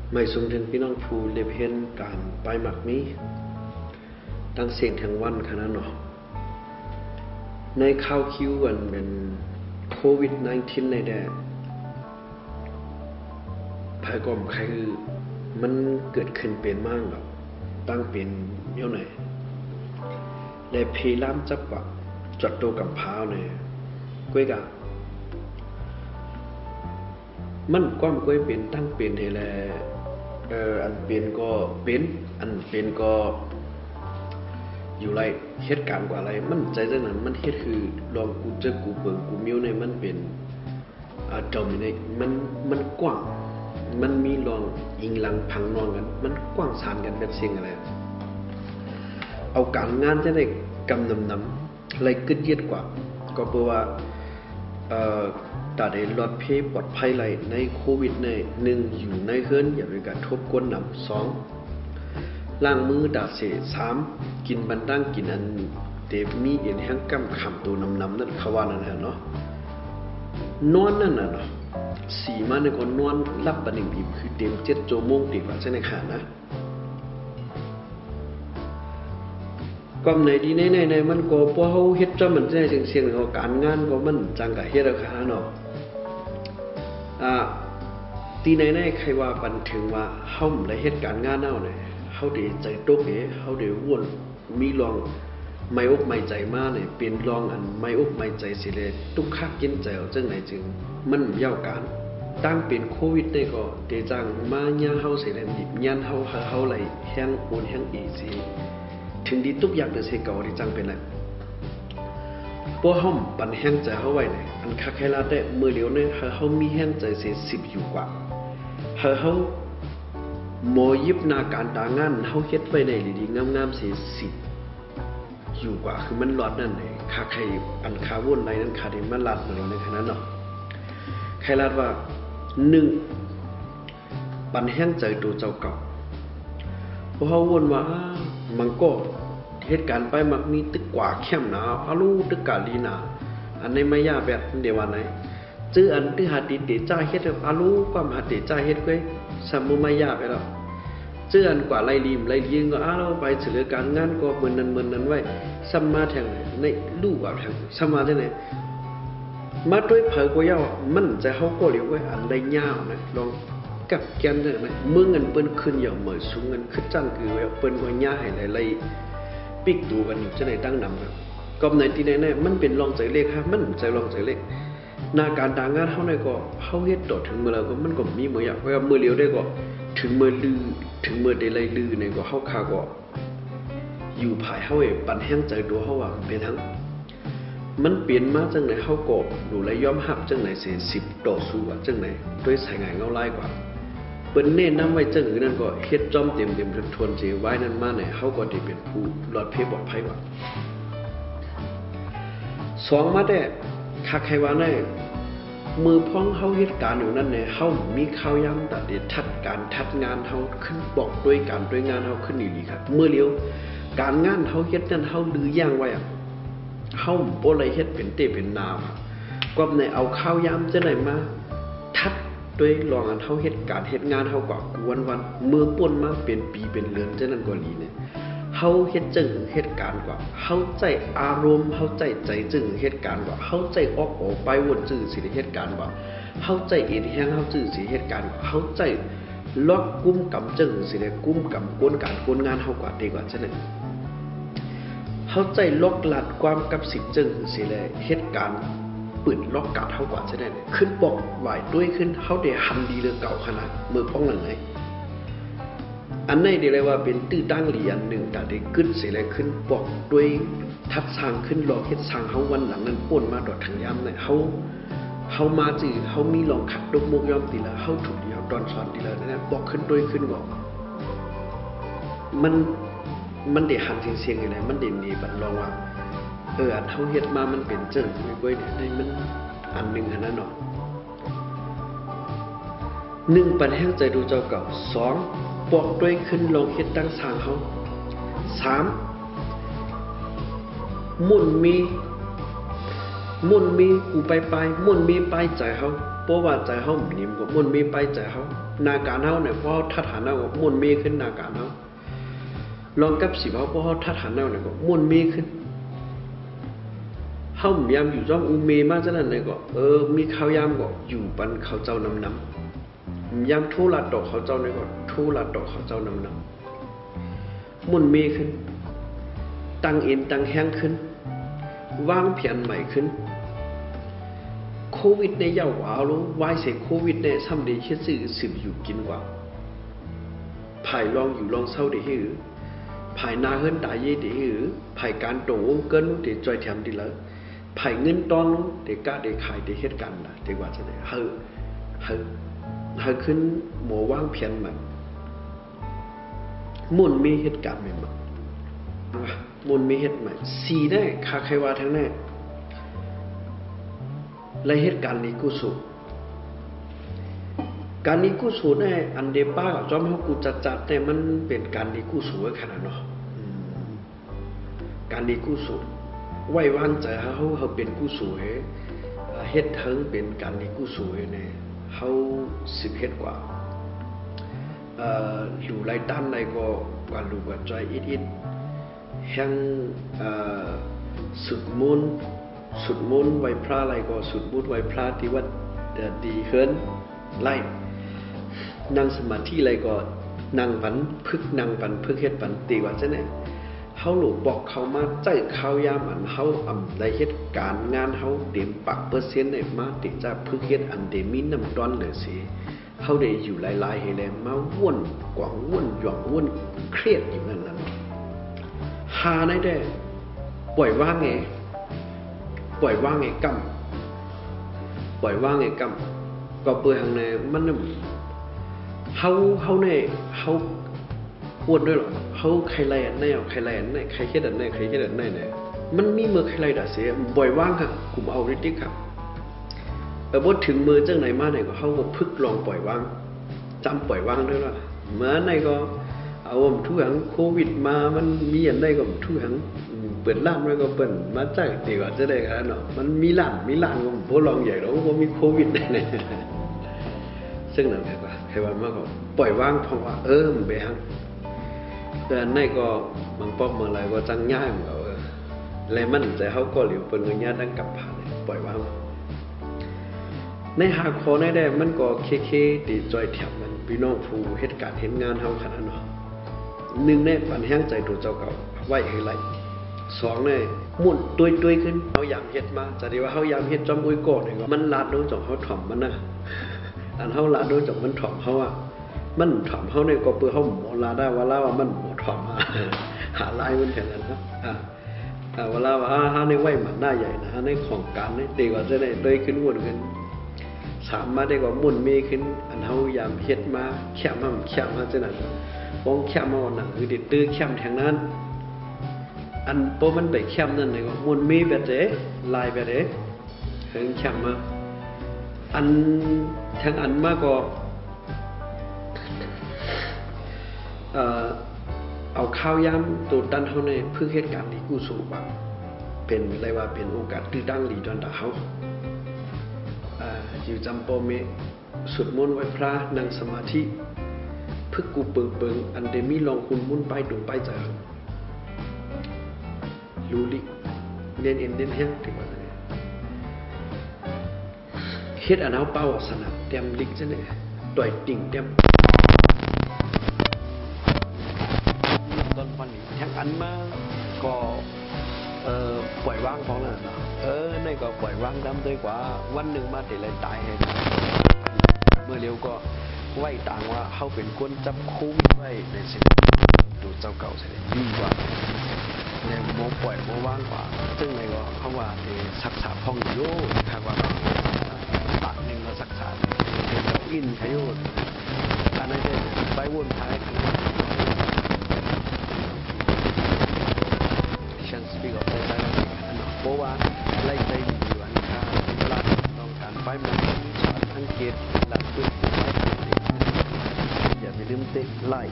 ไม่สมถึงพี่น้องผู้เล็บเห็นการไปหมักนี้ตั้งเสียงทั้งวันขนาดเนาะในข่าวคิวกันเป็นโควิด -19 ในแดนภายกรมใครคือมันเกิดขึ้นเป็นมากแบบตั้งเป็นเท่าไหร่และเพล้ำจับว่าจัดโตกับพาวเนี่ยก้วยกะมันความก้วยเป็นตั้งเป็นให้แลอันเป็นก็เป็นอันเป็นก็อยู่ไรเหตุการณ์กว่าอะไรมันใจจังนั้นมันเฮ็ดคือลองกูเจอกูเบิ่งกูมิ้วในมันเป็นดอมิเนตมันกว้างมันมีลองอิงหลังพังนองกันมันกว้างสานกันแบบเสียงอะไรเอาการงานจะได้กำนำอะไรกึดเย็ดกว่าก็เพราะว่าตาได้ลดเพปลอดภัยไหลในโควิดใน1อยู่ในเฮือนอย่ามีการทบกวนนำ2ล้างมือดาเส3กินบันดังกินอันเตมีเอ็นแห้งกำคำตัวนำนั่นเขาว่านั่นแหละเนาะนอนนั่นน่ะเนาะ4 มาในคนนอนรับบัดนี้บีบคือเต็ม7 ชั่วโมงดีกว่าใช่ไหมค่ะนะก็ในดีในมันก็บ่เฮาเฮ็ดจำมันได้เสียงๆการงานก็มันจังกะเฮ็ดเอาค่ะเนาะตีในใครว่าบันถึงว่าเฮาได้เฮ็ดการงานเอาเนี่ยเฮาได้ใจตกเฮาได้วนมีลองไม่อกไม่ใจมาเนี่ยเป็นลองอันไม่อกไม่ใจสิเลยทุกคักกินใจเอาจังไหนจึงมันยาวการตั้งเป็นโควิดได้ก็เตจังมาย่าเฮาสิเลยดิบย่านเฮาไหลแห้งโอนแห้งอีสิถึงดีทุกอย่างจะเสเก่าที่จังเป็นแหละพวกห้อมปันแห้งใจเขาไว้เนี่ยอันคักให้ลาได้มือเหลียวเนี่ยเขามีแห้งใจเสีย10อยู่กว่าเขาโมยิบนาการตางานเขาเฮ็ดไว้ในดีๆงามๆเสีย10อยู่กว่าคือมันหลอดนั่นเลยคักใครอันคาวุ่นไรนั้นคาเดมันลาดมาในขณะนั้นเนาะใครลาดว่า1ปันแห้งใจตัวเจ้าเก่าพวกเขาวนว่ามันก็เหตุการณ์ไปมักมีตึกกว่าเข้มหนาอาลูตึกกาลีนาอันในไม่ยาแบบเดี๋ยววันไหนจื้ออันที่หาติเตจ้าเฮ็ดอาลูความหาติจ้าเฮ็ดก้อยสามมุไม่ยาไปแล้วจื้ออันกว่าไล่ริมไล่ยิงก็อาเราไปเสือการงานก็เหมือนนั้นไว้สัมมาแทงในลูกอ่ะแทงสัมมาได้ไหนมาด้วยเผยก็ยาวมันจะเขาก็เรียกว่าอันใดยาวนะลองกับแกนได้ไหมเมื่อเงินเปิ้นขึ้นอย่างเหมือนสูงเงินขึ้นจังคือว่าเปิ้นก็ย่าให้ไล่ปิกดูกันอยู่จะไหนตั้งนำครับก็ในที่ไหนมันเป็นรองใจเลขครับมันใจรองใจเลขนาการต่างงานเท่าไหร่ก็เขาเฮ็ดต่อถึงเมื่อเราก็มันก็มีเมื่ออยากว่าเมื่อเลี้ยวได้ก็ถึงเมื่อลือถึงเมื่อได้ไล่ลือในก็เขาคาก็อยู่ภายเขาเองปั่นแห้งใจตัวเขาว่าเป็นทั้งมันเปลี่ยนมาจังไหนเขาก็ดูแลย้อมหับจังไหนเสีย10 ต่อสู้ว่าจังไหนด้วยสายงานเงาไล่กว่าเปิ้นเน้นนำไว้จังนั้นก็เฮ็ดจอมเต็มทวนเจไว้นั้นมาเนี่ยเฮาก็ได้เป็นผู้รอดเพปลอดภัยกว่า2มาได้คักให้ว่าได้มือพ้องเฮาเฮ็ดการอยู่นั้นเนี่ยเฮามีข่าวยามตัดเด็ดทัดการทัดงานเฮาขึ้นบอกด้วยการด้วยงานเฮาขึ้นดีๆครับเมื่อเลียวการงานเฮาเฮ็ดนั้นเฮาลือย่างไว้อ่ะเฮาบ่ได้เฮ็ดเป็นเตเป็นนาวก็ในเอาข่าวยามจะได้มาทัดด้วยลองอันเฮาเฮ็ดการเฮ็ดงานเฮากว่ากวนวันเมื่อป่นมาเป็นปีเป็นเดือนจังนั้นก็ลีเนี่ยเฮาเฮ็ดจึงเหตุการณ์กว่าเฮาใจอารมณ์เฮาใจจึงเหตุการณ์กว่าเฮาใจออกไปวนจื้อสิเหตุการณ์กว่าเฮาใจเอ็นแฮงเฮาจื้อสิเหตุการณ์กว่าเฮาใจล็อกกุมกำจึงสิได้กุมกำกวนการกวนงานเฮากว่าดีกว่าจังนั้นเฮาใจล็อกลัดความกับสิจึงสิได้เหตุการณ์ปืนล็อกกาดเท่ากว่าใช่ไหมขึ้นบอกไหวด้วยขึ้นเขาได้หันดีเรื่องเก่าขนาดมือพ้องหลังไหนอันนี้เดี๋ยวเรียกว่าเป็นตื้อตั้งเหรียญหนึ่งแต่ได้ขึ้นเสียเลยขึ้นบอกด้วยทัดสร้างขึ้นรอเฮ็ดสร้างเขาวันหลังนั้นป่นมาดอดทางย้ำเนี่ยเขามาจื้อเขามีลองขัดดกมกย่อมตีละเขาถูกดีเขาดอนซ้อนตีละเนี่ยบอกขึ้นด้วยขึ้นบอกมันได้หันเสียงอะไรมันได้มีบันลองว่าอันเฮาเฮ็ดมามันเป็นจังไม่ก้อยเนี่ยได้มันอันนึงอันนั้นเนาะ1ปันแห้งใจดูเจ้าเก่า2ปอกด้วยขึ้นลงเฮ็ดตั้งสร้างเฮา3มุ่นมีกูไปมุ่นมีไปใจเฮาเพราะว่าใจเฮานิ่มก็มุ่นมีไปใจเฮานาการเฮาเนี่ยเพราะทัดหาเฮาก็มุ่นมีขึ้นนาการเฮาลองกับสิเฮาเพราะเฮาทัดหาเฮาเนี่ยก็มุ่นมีขึ้นเฮายามอยู่จ้อมอูเมมาจังนั้นเลยก็มีข้าวยามก็อยู่ปันเขาเจ้านำยามทูลาดอกเขาเจ้าเนี่ยก็ทูลาดอกเขาเจ้านำมุ่นมีขึ้นตั้งเอ็นตั้งแห้งขึ้นวางแผนใหม่ขึ้นโควิดในยาวาวรู้วายเสกโควิดในซ้ำเดียดสืบอยู่กินกว่าภายลองอยู่ลองเศร้าดีหือภายนาเฮิรนตายเย่ดีหือภายการตรงวงเกินเดี๋ยวจอยแถมดีแล้วภายเงินตอนเดี๋ยวกล้าเดี๋ยวขายเดี๋ยวเหตุการณ์นะเดี๋ยวว่าจะไหนเฮ้ขึ้นหมอวางแผนใหม่มุ่นมีเหตุการณ์ใหม่มุนมีเหตุใหม่สีแน่คาใครว่าทั้งแน่และเหตุการณ์นี้กูสูการนี้กูสูแน่อันเดป้ากับจอมเขากูจัดแต่มันเป็นการนี้กูสูขนาดเนาะการนี้กูสูไว้วางใจเขาเป็นกูสูเหตุทั้งเป็นการนี้กูสูเนี่ยเขา10 เหตุกว่าอยู่ไรด้านไรก็กว่าลูกกว่าใจอิดแห่งสุดมุนไหวพระอะไรก็สุดมุนไหวพระที่วัดดีเฮิรนไล่นั่งสมาธิอะไรก็นั่งปันพึกนั่งปันพึกเฮ็ดปันตีว่าจะเนี่ยเขาหลุดบอกเขามาใจเขายามอันเขาในเหตุการณ์งานเขาเต็มปัก%เนี่ยมาติดจากพึกเฮ็ดอันเดมีน้ำต้อนเลยสิเขาได้อยู่หลายๆให้แลมาว่นกว่างว่นหย่องว่นเครียดอยู่นั่นหาได้ปล่อยว่างไงกำปล่อยว่างไงกำก็เปื่อยทางในมันน่ะเขาเนี่ยเขาอ้วนด้วยหรอเขาใครไรอันไหนใครไรอันไหนใครเฮ็ดอันไหนใครเฮ็ดอันไหนเนี่ยมันมีมือใครไรด่าเสียปล่อยว่างครับกลุ่มเอาริติครับบ่ถึงมือจังไหนมาไหนก็เขาก็พึกลองปล่อยว่างจำปล่อยว่างด้วยล่ะมาไหนก็เอาทุกอย่างโควิดมามันมีอันใดก็ทุกอย่างเปิดร้านไว้ก็เปิดมาจากตีว่าจะได้ขนาดเนาะมันมีร้านก็บ่ลองใหญ่แล้วก็มีโควิดแน่ๆซึ่งนั่นแหละว่าใครว่ามาก็ปล่อยว่างเพราะว่ามันไปฮังแต่อันไหนก็บางป๊อบเมื่อไรก็จังย่ายมันก็แล้วมันใจเฮาก็เหลียวเปิ้นก็ย่าดังกลับผ่านปล่อยว่างในหาคอได้มันก็เคติจอยแถมมันพี่น้องผู้เหตุการณ์เห็นงานเฮาขนาดเนาะ1ในปันแห้งใจตัวเจ้าเก่าไว้ให้ไหล2ในมุ่นตุ้ยขึ้นเฮายามเฮ็ดมาจะได้ว่าเฮายามเฮ็ดจอมอุ้ยกอดนี่ก็มันลาดโดนจองเฮาถ่อมมันนะอันเฮาลาดโดนจองมันถ่อมเฮาอ่ะมันถ่อมเฮาในก็เปื้อเฮาหมอลาได้ว่าว่ามันบ่ถ่อมหาลายมันแค่นั้นเนาะว่าหาในไว้มันหน้าใหญ่นะในของการนี่ตีก็จะได้ตุ้ยขึ้นม่วนขึ้นสามมาได้ก็มุ่นมีขึ้นอันเฮายามเฮ็ดมาแค่มาจังนั้นป้องแคมเอาหนังคือติดตื้อแคมแทงนั้นอันโปมันไปแคมนั่นเลยก็มุนมีแบบเจ๊ลายแบบเจ๊เห็นแคมมาอันทางอันมากก็เอาข้าวยำตัวดันเขาในเพื่อเหตุการณ์ที่กู้สู้บ้างเป็นอะไรว่าเป็นโอกาสตื้อดังหลีดอนดาเขาอยู่จำปอเมสุดมนต์ไหว้พระนั่งสมาธิพึกกูเปิงอันเดมีลองคุณมุ่นไปตรงไปจากลูลิเน้นแห้งถึงว่าเนี่ยเฮ็ดอันเอาเป้าสนับเต็มลิกซะเนี่ยต่อยติ่งเต็มตอนวันนี้แห้งอันมาก็ปล่อยว่างของนั่นนะนี่ก็ปล่อยว่างดำด้วยกว่าวันหนึ่งมาเดี๋ยวเลยตายให้เมื่อเร็วก็ไว้ต่างว่าเขาเป็นคนจับคุ้มไว้ในสิ่งดูเจ้าเก่าใช่ไหมดีกว่าแล้วโมปล่อยโมว่างกว่าซึ่งในก็เขาว่าศักษาพ่องโย่ครับว่าตัดหนึ่งก็ศักษาเป็นอินขยุนอันนั้นจะไปวนท้ายฉันสปีกออกไปได้เพราะว่าไล่ใจอยู่อันค่าเวลาต้องการไปมันสังเกตหลักพื้นอย่าไปลืมติดไลค์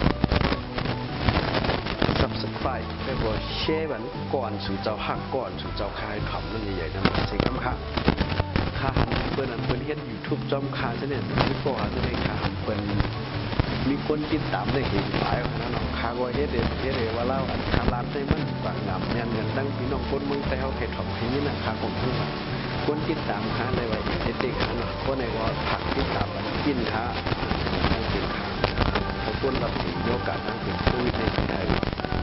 Subscribe ไปกดแชร์มันก่อนสู่เจ้าหักก่อนสู่เจ้าคายขำนั่นใหญ่ๆนั่นสิครับค่ะปิ้นอันเปิ้นเฮ็ด YouTube จอมคาซะเนี่ยมีโปรหาซะได้ค่ะเปิ้นมีคนติดตามได้เห็นหลายว่านั้นเนาะคาก็เฮ็ดได้ว่าเล่าอันคาลาดได้มันบางงามแม่นกันตั้งพี่น้องคนเมืองแต่เฮาเฮ็ดของที่นี่น่ะคาของผู้ว่าคนติดตามคาได้ไว้เฮ็ดได้ค่ะเนาะคนไหนก็ผักติดตามมันกินค่ะทั้งเป็นค่ะขอบคุณรับมีโอกาสทั้งเป็นผู้ในไทย